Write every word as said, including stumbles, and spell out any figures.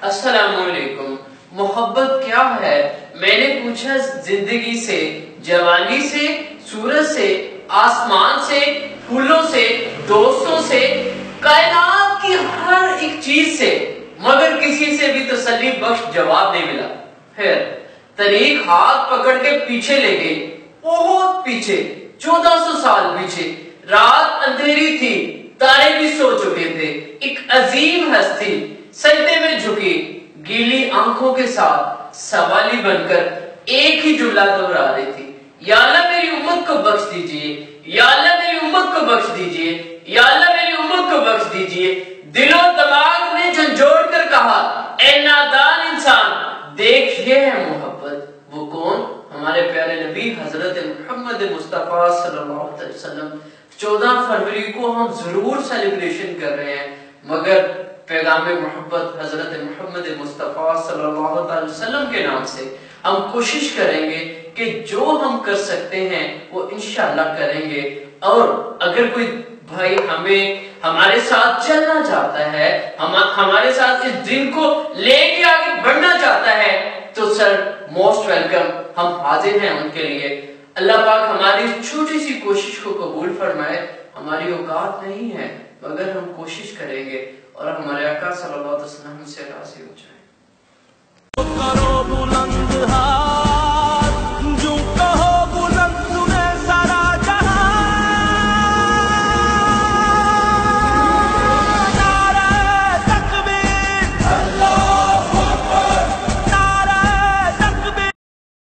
السلام علیکم. محبت کیا ہے؟ میں نے پوچھا زندگی سے، جوانی سے، سورج سے، آسمان سے، پھولوں سے، دوستوں سے، کائنات کی ہر ایک چیز سے، مگر کسی سے بھی تسلی بخش جواب نہیں ملا. پھر طریق ہاتھ پکڑ کے پیچھے لے گئی، بہت پیچھے، چودہ سو سال پیچھے. رات اندھیری تھی، تارے بھی سو چکے تھے. ایک عظیم ہستی سجدے میں جھکی، گیلی آنکھوں کے ساتھ سوالی بن کر ایک ہی جملہ دہرا رہی تھی: یا اللہ میری امت کو بخش دیجئے، یا اللہ میری امت کو بخش دیجئے، یا اللہ میری امت کو بخش دیجئے. دل و دماغ نے جھنجھوڑ کر کہا: اے نادان انسان، دیکھ یہ ہے محبت. وہ کون؟ ہمارے پیارے نبی حضرت محمد مصطفیٰ صلی اللہ علیہ وسلم. چودہ فروری کو ہم ضرور سیلیبریشن کر رہے ہیں، مگر پیغام محبت حضرت محمد مصطفیٰ صلی اللہ علیہ وسلم کے نام سے ہم کوشش کریں گے کہ جو ہم کر سکتے ہیں وہ انشاءاللہ کریں گے. اور اگر کوئی بھائی ہمیں ہمارے ساتھ چلنا چاہتا ہے، ہم ہمارے ساتھ اس دن کو لے کے آگے بڑھنا چاہتا ہے، تو سر موسٹ ویلکم، ہم حاضر ہیں ان کے لیے. اللہ پاک ہماری چھوٹی سی کوشش کو قبول فرمائے. ہماری اوقات نہیں ہے مگر ہم کوشش کریں گے اور ہمارے آقا صلی اللہ علیہ وسلم سے راضی ہو جائیں.